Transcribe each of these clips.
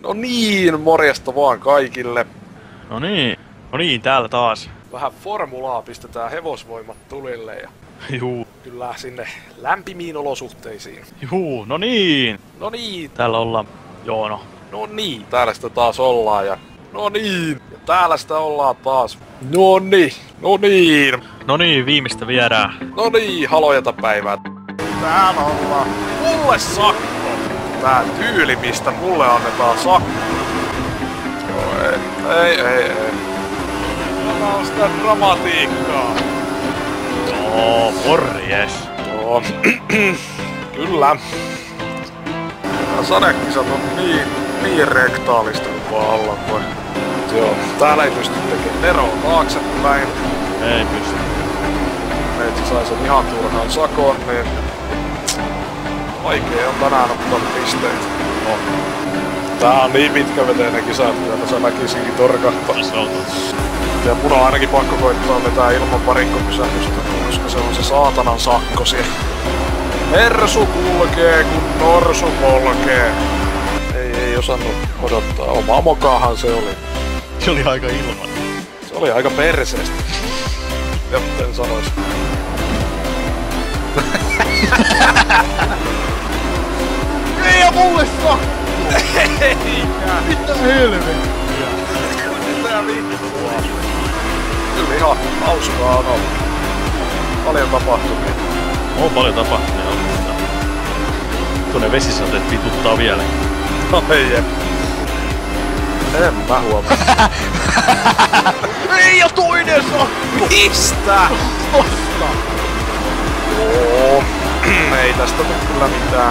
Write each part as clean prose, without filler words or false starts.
No niin, morjesta vaan kaikille. No niin, täällä taas. Vähän formulaa pistetään hevosvoimat tulille ja Juu. kyllä sinne lämpimiin olosuhteisiin. Juu, no niin. No niin. Täällä ollaan, Joono. No niin, täällä sitä taas ollaan ja no niin. Ja täällä sitä ollaan taas. No niin, no niin. No niin, viimeistä viedään. No niin, halojata päivää. Täällä ollaan. Mulle sakko. Tää tyyli, mistä mulle annetaan sakko. Joo, ei. Tämä on sitä dramatiikkaa. Joo, morjes. Joo, kyllä. Nämä sadekisat on niin rektaalista kuin vaan olla voi. Joo, täällä ei pysty tekemään neroa taaksepäin. Ei pysty. Meitä sai sen ihan turhaan sakon, niin vaikea on tänään ottaa pisteitä. No. Tää on niin pitkäveteinen kisa, että tässä väkisinkin torkahtaa. Ja mun on ainakin pakko koittaa vetää ilman varikkopysähdystä, koska se on se saatanan sakko siellä. Mersu kulkee, kun norsu polkee. Ei osannut odottaa. Oma mokahan se oli. Se oli aika ilman. Se oli aika perseestä. Jotten sanois. Ei ja mulle sakko! Eikä! Mitä helvettiä? Mitä vittua? Kyllä ihan hauskaa on ollut. Paljon tapahtumia. On paljon tapahtumia ollut, mutta tuonne vesisateet vituttaa vielä. No ei jep. En mä huomaa. Ei ja toinen sakko! Mistä? Tosta! Joo. Ei tästä tule kyllä mitään.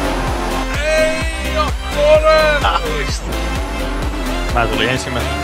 Ei oo todellista! Mä tulin ensimmäistä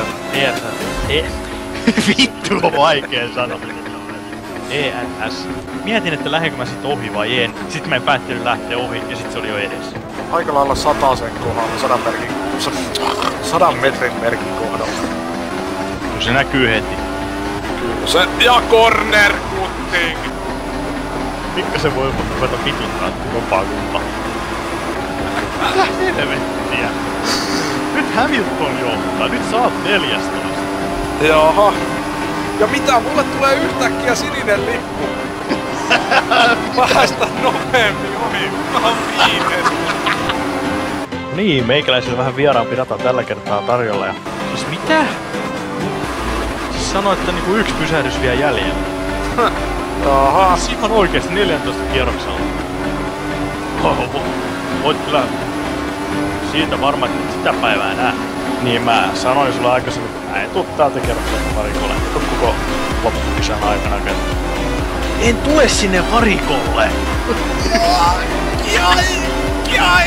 vittu on vaikea sanoa. ENS. Mietin, että lähdenkö mä sit ohi vai en. Sitten mä en päättänyt lähteä ohi ja sit se oli jo edessä. Aika lailla 100 sen kohdalla, 100 metrin merkin kohdalla. Kyllä se näkyy heti. Kyllä se. Ja corner cutting! Pikkasen voi ruveta vituttaa jompaa kumpaa. Mitä helvettiä? Nyt Hamilton johtaa, nyt sä oot 14. Jaha. Ja mitä, mulle tulee yhtäkkiä sininen lippu. Päästä nopeammin ohi. Mä oon viimeinen. Niin, meikäläisellä vähän vieraampi data tällä kertaa tarjolla ja... Siis mitä? Siis sanoi, että niinku 1 pysähdys vielä jäljellä. Jaha. Siis ihan oikeesti 14 kierroksella. Voit kyllä... Siitä varmaan, että sitä päivää nää. Niin mä sanoin sulle aikaisemmin, että mä en tuu täältä kerroksella varikolle. Koko loppukisan aikana kertaa. En tule sinne varikolle! Jai!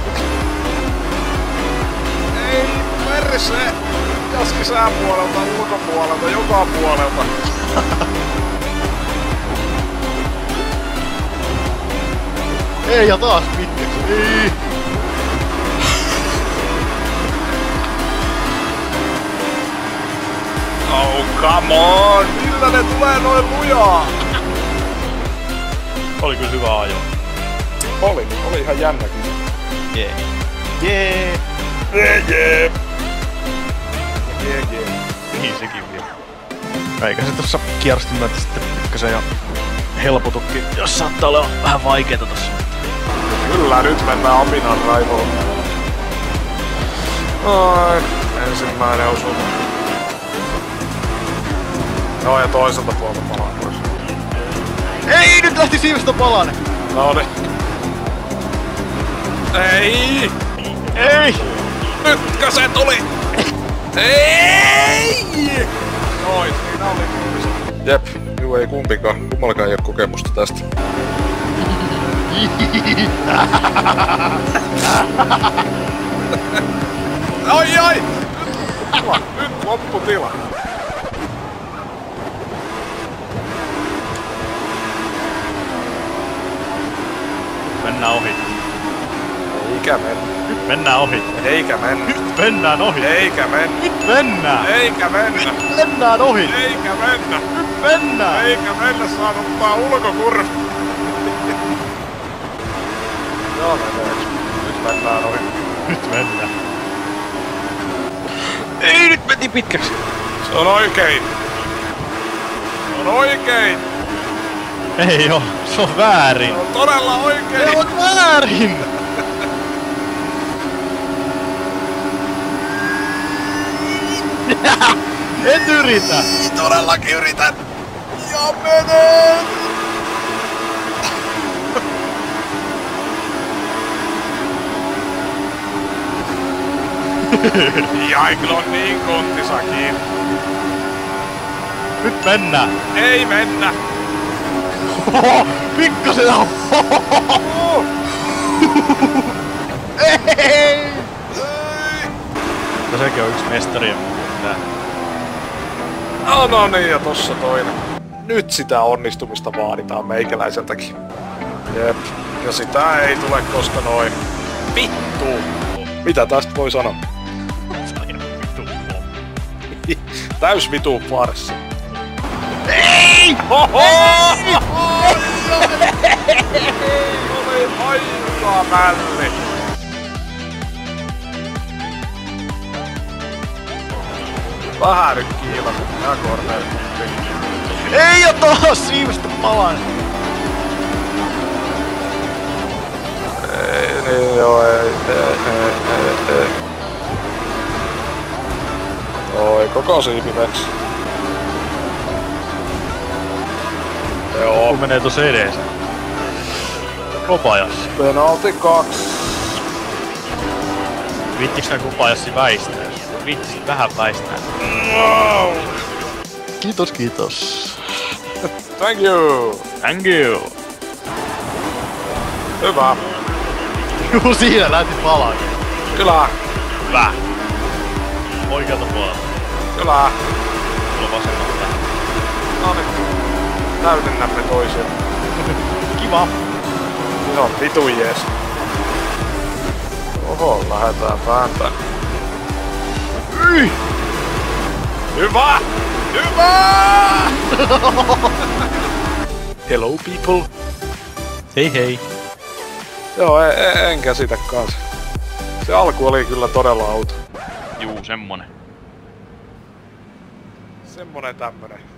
Ei perse! Jaski sääpuolelta, ulkopuolelta, joka puolelta. Ei ja taas pitkäksi, ei! Oh, come on! Millä ne tulee noin lujaa? Oli kyllä hyvä ajo. Oli ihan jännäkin. Jee. Jee! Jee. Niin sekin vielä. Eikä se tossa kierrosten myötä sitten pikkasen jo helpotukin, jos saattaa olla vähän vaikeeta tossa. Kyllä, nyt mennään apinan raivoon. Ai, ensimmäinen osuma. No ja toiselta puolta palaa pois. Ei, nyt lähti siivestä palanen! Noniin. Ei! Ei! Nytkö se tuli? Ei! Noin, siinä oli kumpiset. Jep, juu ei kummallakaan ei oo kokemusta tästä. Ai! Nyt lopputila. Mennään ohi. Eikä mennä. Nyt mennään ohi. Eikä mennä. Nyt mennään ohi. Eikä mennä. Nyt mennään. Eikä mennä. Nyt mennään ohi. Eikä mennä. Nyt mennään. Eikä mennä, saa ottaa ulkokurvi. Joo, menee. Nyt mennään ohi. Nyt mennään. Ei, nyt meni pitkäksi. Se on oikein. Se on oikein. Ei oo, se on väärin. Se on todella oikein. Se on väärin! Et yritä! Todellakin yritän. Ja menen. Jaikl on niin konttisakin. Nyt mennään! Ei mennä. Oho, pikkasen on! Ei! Ei. No sekin on yksi mestarien tää. No niin, ja tossa toinen. Nyt sitä onnistumista vaaditaan meikäläiseltäkin. Jep. Ja sitä ei tule koska noin. Vittu! Mitä tästä voi sanoa? Täys vitu farssi. Ei! Oho! Oli aika mälli. Vähän nyt kiilaset nää korneet. Ei oo taas viimeistä palan! Ei, niin joo, ei. Oi, koko siipi veksi. Joo. Kun menee tossa edes. Kopajassa. Penalti 2. Viittiks nää kopajassi väistää? Viittisit vähän väistää. Wow. Kiitos, kiitos. Thank you. Thank you. Hyvä. Juu, siinä lähti palaan. Kyllä. Hyvä. Oikealta puolelta. Kyllä. Tuolla vasemmalta. No niin. Täydennämme toisia. Kiva. Se on vitu jees. Oho, lähetään pääntään. Hyvä! Hyvä! Hello people. Hei hei. Joo, en käsitä kanssa. Se alku oli kyllä todella outo. Juu, semmonen. Semmonen tämmönen.